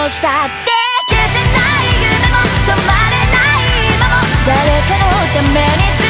したって消せない夢も止まれない今も誰かのために